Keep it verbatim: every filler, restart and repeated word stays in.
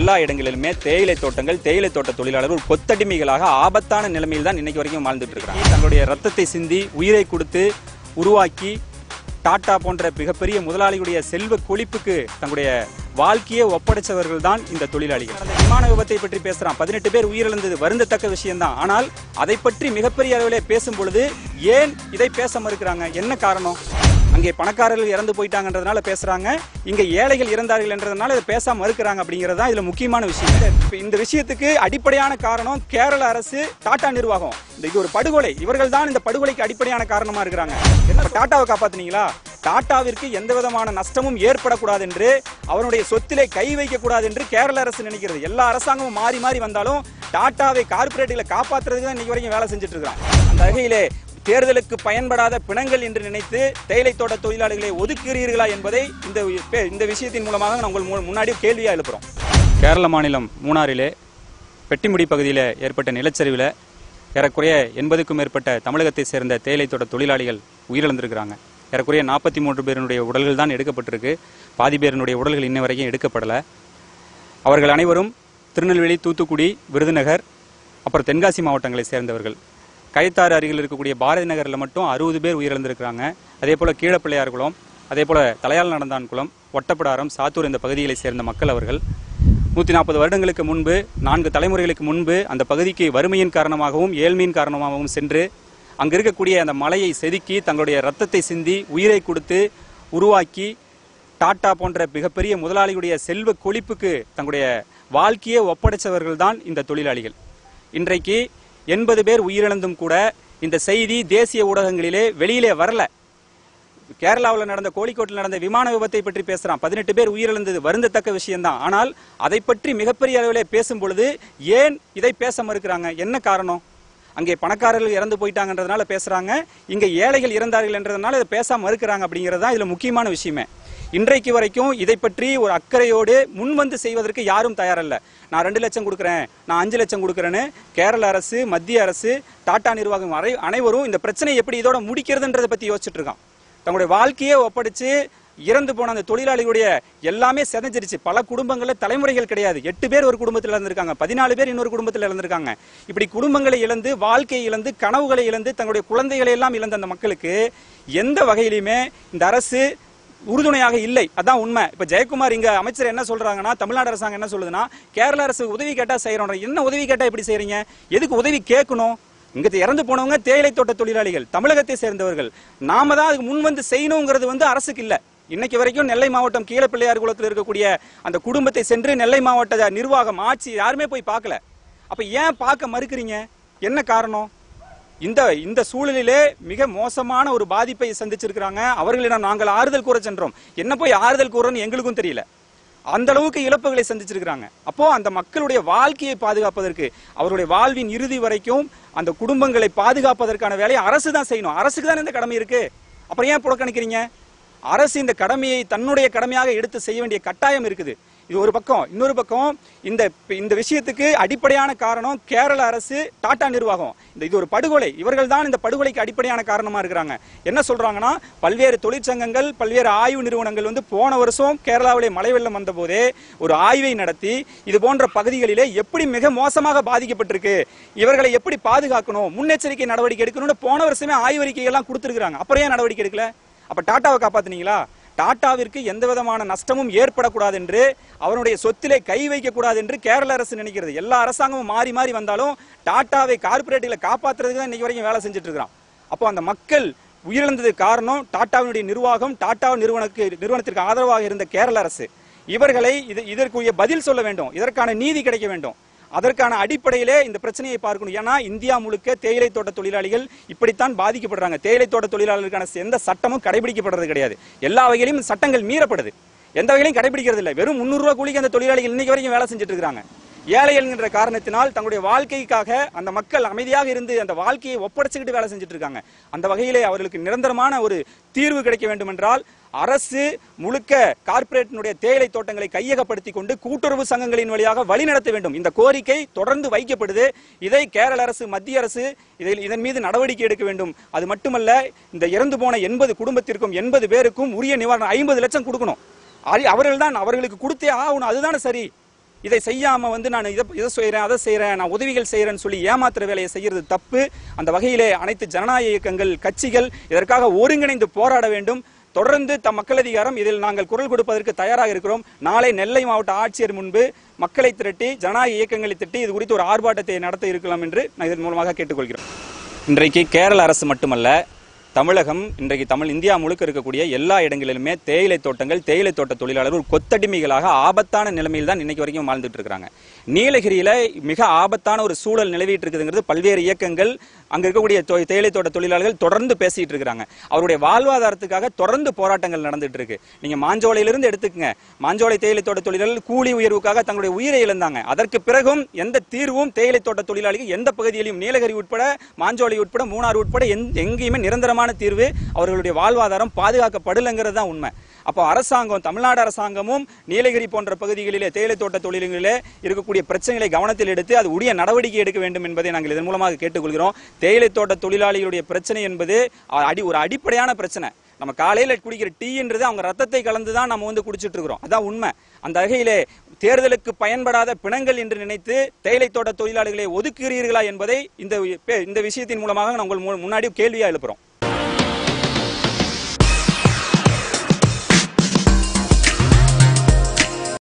எல்லா இடங்களிலுமே தேயிலை தோட்டங்கள் தேயிலை தோட்ட தொழிலாளர்கள் கொத்தடிமைகளாக ஆபத்தான நிலைமையில் தான் இன்னைக்கு வரைக்கும் வாழ்ந்துட்டு இருக்காங்க. தங்களுடைய ரத்தத்தை சிந்தி உயிரை கொடுத்து உருவாக்கி டாடா போன்ற மிகப்பெரிய முதலாளிகளுடைய செல்வ கொழிப்புக்கு தங்களுடைய வாழ்க்கையை ஒப்படைச்சவர்கள் தான் இந்த தொழிலாளிகள். அந்த விமான விபத்தை பற்றி பேசுறான், பதினெட்டு பேர் உயிரிழந்தது வருந்தத்தக்க விஷயம்தான். ஆனால் அதை பற்றி மிகப்பெரிய அளவிலே பேசும் பொழுது ஏன் இதை பேச மறுக்கிறாங்க? என்ன காரணம்? அங்கே பணக்காரர்கள் இறந்து போயிட்டாங்கன்றதுனால பேசுறாங்க, இங்க ஏழைகள் இறந்தார்கள் என்றதுனால இதை பேசாம மறுக்கிறாங்க. அப்படிங்கிறது தான் இதுல முக்கியமான விஷயம். இந்த விஷயத்துக்கு அடிப்படையான காரணம் கேரள அரசு, டாடா நிர்வாகம். இது ஒரு படுகொலை. இவர்கள் தான் இந்த படுகொலைக்கு அடிப்படையான காரணமா இருக்கிறாங்க. என்ன டாடாவை காப்பாத்துனீங்களா? டாடாவிற்கு எந்த விதமான நஷ்டமும் ஏற்படக்கூடாது என்று, அவனுடைய சொத்திலே கை வைக்க கூடாது என்று கேரள அரசு நினைக்கிறது. எல்லா அரசாங்கமும் மாறி மாறி வந்தாலும் டாடாவை கார்பரேட்டுகளை காப்பாற்றுறதுக்கு தான் இன்னைக்கு வரைக்கும் வேலை செஞ்சுட்டு இருக்காங்க. அந்த வகையிலே தேர்தலுக்கு பயன்படாத பிணங்கள் என்று நினைத்து தேயிலை தோட்ட தொழிலாளிகளை ஒதுக்குகிறீர்களா என்பதை இந்த இந்த விஷயத்தின் மூலமாக நான் உங்கள் முன்னாடி கேள்வியா எழுப்புறோம். கேரள மாநிலம் மூணாறிலே பெட்டிமுடி பகுதியில் ஏற்பட்ட நிலச்சரிவில் ஏறக்குறைய எண்பதுக்கும் மேற்பட்ட தமிழகத்தை சேர்ந்த தேயிலை தோட்ட தொழிலாளிகள் உயிரிழந்திருக்கிறாங்க. ஏறக்குறைய நாற்பத்தி மூன்று பேருடைய உடல்கள் தான் எடுக்கப்பட்டிருக்கு. பாதி பேருடைய உடல்கள் இன்ன வரைக்கும் எடுக்கப்படலை. அவர்கள் அனைவரும் திருநெல்வேலி, தூத்துக்குடி, விருதுநகர், அப்புறம் தென்காசி மாவட்டங்களை சேர்ந்தவர்கள். கயத்தாறு அருகில் இருக்கக்கூடிய பாரதி நகரில் மட்டும் அறுபது பேர் உயிரிழந்திருக்கிறாங்க. அதே போல் கீழப்பிள்ளையார்குளம், அதே போல் தலையால் நடந்தான்குளம், ஒட்டப்பிடாரம், சாத்தூர் இந்த பகுதிகளை சேர்ந்த மக்கள் அவர்கள் நூற்றி நாற்பது வருடங்களுக்கு முன்பு, நான்கு தலைமுறைகளுக்கு முன்பு அந்த பகுதிக்கு வறுமையின் காரணமாகவும் ஏழ்மையின் காரணமாகவும் சென்று அங்கு இருக்கக்கூடிய அந்த மலையை செதுக்கி தங்களுடைய ரத்தத்தை சிந்தி உயிரை கொடுத்து உருவாக்கி டாடா போன்ற மிகப்பெரிய முதலாளிகளுடைய செல்வ கொழிப்புக்கு தங்களுடைய வாழ்க்கையை ஒப்படைச்சவர்கள் தான் இந்த தொழிலாளிகள். இன்றைக்கு எண்பது பேர் உயிரிழந்தும் கூட இந்த செய்தி தேசிய ஊடகங்களிலே வெளியிலே வரல. கேரளாவில் நடந்த, கோழிக்கோட்டில் நடந்த விமான விபத்தை பற்றி பேசுறான், பதினெட்டு பேர் உயிரிழந்தது வருந்தத்தக்க விஷயம்தான். ஆனால் அதை பற்றி மிகப்பெரிய அளவிலே பேசும் பொழுது ஏன் இதை பேச மறுக்கிறாங்க? என்ன காரணம்? அங்கே பணக்காரர்கள் இறந்து போயிட்டாங்கன்றதுனால பேசுறாங்க, இங்க ஏழைகள் இறந்தார்கள் என்றதுனால இதை பேசாம மறுக்கிறாங்க. அப்படிங்கிறது தான் இதுல முக்கியமான விஷயமே. இன்றைக்கு வரைக்கும் இதை பற்றி ஒரு அக்கறையோடு முன்வந்து செய்வதற்கு யாரும் தயாரல்ல. நான் ரெண்டு லட்சம் கொடுக்குறேன், நான் அஞ்சு லட்சம் கொடுக்குறேன்னு கேரள அரசு, மத்திய அரசு, டாடா நிர்வாகம் அனைவரும் இந்த பிரச்சனையை எப்படி இதோட முடிக்கிறதுன்றதை பத்தி யோசிச்சுட்டு இருக்கான். தங்களுடைய வாழ்க்கையை ஒப்படைச்சு இறந்து போன அந்த தொழிலாளிகளுடைய எல்லாமே செதஞ்சிருச்சு. பல குடும்பங்கள்ல தலைமுறைகள் கிடையாது. எட்டு பேர் ஒரு குடும்பத்தில் இழந்திருக்காங்க, பதினாலு பேர் இன்னொரு குடும்பத்தில் இழந்திருக்காங்க. இப்படி குடும்பங்களை இழந்து, வாழ்க்கையை இழந்து, கனவுகளை இழந்து, தங்களுடைய குழந்தைகளை எல்லாம் இழந்த அந்த மக்களுக்கு எந்த வகையிலுமே இந்த அரசு உறுதுணையாக இல்லை. அதான் உண்மை. இப்ப ஜெயக்குமார் இங்க அமைச்சர் என்ன சொல்றாங்கன்னா, தமிழ்நாடு அரசாங்கம் என்ன சொல்லுதுன்னா, கேரள அரசு உதவி கேட்டா செய்யறோம். என்ன உதவி கேட்டா எப்படி செய்யறீங்க? எதுக்கு உதவி கேட்கணும்? இங்க இறந்து போனவங்க தேயிலை தோட்ட தொழிலாளிகள், தமிழகத்தை சேர்ந்தவர்கள். நாம தான் அதுக்கு முன் வந்து செய்யணுங்கிறது வந்து அரசுக்கு இல்ல. இன்னைக்கு வரைக்கும் நெல்லை மாவட்டம் கீழப்பிள்ளையார் குளத்தில் இருக்கக்கூடிய அந்த குடும்பத்தை சென்று நெல்லை மாவட்ட நிர்வாகம், ஆட்சி யாருமே போய் பார்க்கல. அப்ப ஏன் பார்க்க மறுக்கிறீங்க? என்ன காரணம்? இந்த இந்த சூழலிலே மிக மோசமான ஒரு பாதிப்பை சந்திச்சிருக்கிறாங்க. அவர்களிடம் நாங்கள் ஆறுதல் கூற சென்றோம். என்ன போய் ஆறுதல் கூறன்னு எங்களுக்கும் தெரியல. அந்த அளவுக்கு இழப்புகளை சந்திச்சிருக்கிறாங்க. அப்போ அந்த மக்களுடைய வாழ்க்கையை பாதுகாப்பதற்கு, அவருடைய வாழ்வின் இறுதி வரைக்கும் அந்த குடும்பங்களை பாதுகாப்பதற்கான வேலையை அரசு தான் செய்யணும். அரசுக்கு தான் இந்த கடமை இருக்கு. அப்புறம் ஏன் புறக்கணிக்கிறீங்க? அரசு இந்த கடமையை தன்னுடைய கடமையாக எடுத்து செய்ய வேண்டிய கட்டாயம் இருக்குது. இது ஒரு பக்கம். இன்னொரு பக்கம், இந்த இந்த விஷயத்துக்கு அடிப்படையான காரணம் கேரள அரசு, டாடா நிர்வாகம். இந்த இது ஒரு படுகொலை. இவர்கள் தான் இந்த படுகொலைக்கு அடிப்படையான காரணமா இருக்கிறாங்க. என்ன சொல்றாங்கன்னா, பல்வேறு தொழிற்சங்கங்கள், பல்வேறு ஆய்வு நிறுவனங்கள் வந்து போன வருஷம் கேரளாவிலே மழை வெள்ளம் வந்த போதே ஒரு ஆய்வை நடத்தி இது போன்ற பகுதிகளிலே எப்படி மிக மோசமாக பாதிக்கப்பட்டிருக்கு, இவர்களை எப்படி பாதுகாக்கணும், முன்னெச்சரிக்கை நடவடிக்கை எடுக்கணும்னு போன வருஷமே ஆய்வறிக்கை எல்லாம் கொடுத்திருக்காங்க. அப்புறம் ஏன் நடவடிக்கை எடுக்கல? அப்ப டாடாவை காப்பாத்துனீங்களா? டாடாவிற்கு எந்த விதமான நஷ்டமும் ஏற்படக்கூடாது என்று, அவனுடைய சொத்திலே கை வைக்க கூடாது என்று கேரள அரசு நினைக்கிறது. எல்லா அரசாங்கமும் மாறி மாறி வந்தாலும் டாடாவை கார்பரேட்டுகளை காப்பாற்றுறதுக்கு தான் இன்னைக்கு வரைக்கும் வேலை செஞ்சுட்டு இருக்கிறான். அப்போ அந்த மக்கள் உயிரிழந்ததுக்கு காரணம் டாடாவினுடைய நிர்வாகம், டாடா நிறுவனத்துக்கு நிறுவனத்திற்கு ஆதரவாக இருந்த கேரள அரசு. இவர்களை இது இதற்குரிய பதில் சொல்ல வேண்டும், இதற்கான நீதி கிடைக்க வேண்டும். அதற்கான அடிப்படையிலே இந்த பிரச்சனையை பார்க்கணும். ஏன்னா இந்தியா முழுக்க தேயிலை தோட்ட தொழிலாளிகள் இப்படித்தான் பாதிக்கப்படுறாங்க. தேயிலை தோட்ட தொழிலாளர்களுக்கான எந்த சட்டமும் கடைபிடிக்கப்படுறது கிடையாது. எல்லா வகையிலும் சட்டங்கள் மீறப்படுது. எந்த வகையிலும் கடைபிடிக்கிறது இல்லை. வெறும் முன்னூறு ரூபாய் கூலிக்கு அந்த தொழிலாளிகள் இன்னைக்கு வரைக்கும் வேலை செஞ்சுட்டு இருக்காங்க. ஏழைகள் என்ற காரணத்தினால் தங்களுடைய வாழ்க்கைக்காக அந்த மக்கள் அமைதியாக இருந்து அந்த வாழ்க்கையை ஒப்படைச்சுக்கிட்டு வேலை செஞ்சுட்டு இருக்காங்க. அந்த வகையிலே அவர்களுக்கு நிரந்தரமான ஒரு தீர்வு கிடைக்க வேண்டும் என்றால் அரசு முழுக்க கார்ப்பரேட்டினுடைய தேயிலை தோட்டங்களை கையகப்படுத்தி கொண்டு கூட்டுறவு சங்கங்களின் வழியாக வழிநடத்த வேண்டும். இந்த கோரிக்கை தொடர்ந்து வைக்கப்படுது. இதை கேரள அரசு, மத்திய அரசு இதில் இதன் மீது நடவடிக்கை எடுக்க வேண்டும். அது மட்டுமல்ல, இந்த இறந்து போன எண்பது குடும்பத்திற்கும் எண்பது பேருக்கும் உரிய நிவாரணம் ஐம்பது லட்சம் கொடுக்கணும். அவர்கள் தான் அவர்களுக்கு கொடுத்தே ஆகணும். அதுதானே சரி. இதை செய்யாம வந்து நான் இதை இதை செய்கிறேன் அதை செய்கிறேன் நான் உதவிகள் செய்கிறேன்னு சொல்லி ஏமாத்துற வேலையை செய்யறது தப்பு. அந்த வகையிலே அனைத்து ஜனநாயக இயக்கங்கள் கட்சிகள் இதற்காக ஒருங்கிணைந்து போராட வேண்டும். தொடர்ந்து தம் மக்கள் அதிகாரம் இதில் நாங்கள் குரல் கொடுப்பதற்கு தயாராக இருக்கிறோம். நாளை நெல்லை மாவட்ட ஆட்சியர் முன்பு மக்களை திரட்டி ஜனநாயக இயக்கங்களை திரட்டி இது குறித்து ஒரு ஆர்ப்பாட்டத்தை நடத்த இருக்கலாம் என்று நான் இதன் மூலமாக கேட்டுக்கொள்கிறோம். இன்றைக்கு கேரள அரசு மட்டுமல்ல, தமிழகம் இன்றைக்கு தமிழ் இந்தியா முழுக்க இருக்கக்கூடிய எல்லா இடங்களிலுமே தேயிலை தோட்டங்கள் தேயிலை தோட்ட தொழிலாளர்கள் கொத்தடிமைகளாக ஆபத்தான நிலைமையில் தான் இன்னைக்கு வரைக்கும் வாழ்ந்துட்டு இருக்காங்க. நீலகிரியில மிக ஆபத்தான ஒரு சூழல் நிலவிட்டு இருக்குதுங்கிறது பல்வேறு இயக்கங்கள் அங்க இருக்கக்கூடிய தேயிலை தோட்ட தொழிலாளர்கள் தொடர்ந்து பேசிட்டு இருக்காங்க. அவருடைய வாழ்வாதாரத்துக்காக தொடர்ந்து போராட்டங்கள் நடந்துட்டு இருக்கு. நீங்க மாஞ்சோலையிலிருந்து எடுத்துக்கங்க, மாஞ்சோலை தேயிலை தோட்ட தொழிலாளர்கள் கூலி உயர்வுக்காக தங்களுடைய உயிரை இழந்தாங்க. அதற்கு பிறகும் எந்த தீர்வும் தேயிலை தோட்ட தொழிலாளிகள் எந்த பகுதியிலும் நீலகிரி உட்பட மாஞ்சோலை உட்பட மூணாறு உட்பட எங்கேயுமே நிரந்தரமான தீர்வு அவர்களுடைய வாழ்வாதாரம் பாதுகாக்கப்படலைங்கிறது தான் உண்மை. அப்போ அரசாங்கம் தமிழ்நாடு அரசாங்கமும் நீலகிரி போன்ற பகுதிகளிலே தேயிலை தோட்ட தொழில்களிலே இருக்கக்கூடிய பிரச்சனைகளை கவனத்தில் எடுத்து அது உரிய நடவடிக்கை எடுக்க வேண்டும் என்பதை நாங்கள் இதன் மூலமாக கேட்டுக்கொள்கிறோம். தேயிலை தோட்ட தொழிலாளிகளுடைய பிரச்சனை என்பது அடி ஒரு அடிப்படையான பிரச்சனை. நம்ம காலையில் குடிக்கிற டீன்றது அவங்க ரத்தத்தை கலந்துதான் நம்ம வந்து குடிச்சிட்டு இருக்கிறோம். அதான் உண்மை. அந்த வகையிலே தேர்தலுக்கு பயன்படாத பிணங்கள் என்று நினைத்து தேயிலை தோட்ட தொழிலாளிகளை ஒதுக்குகிறீர்களா என்பதை இந்த இந்த விஷயத்தின் மூலமாக நாங்கள் முன்னாடி கேள்வியா எழுப்புறோம்.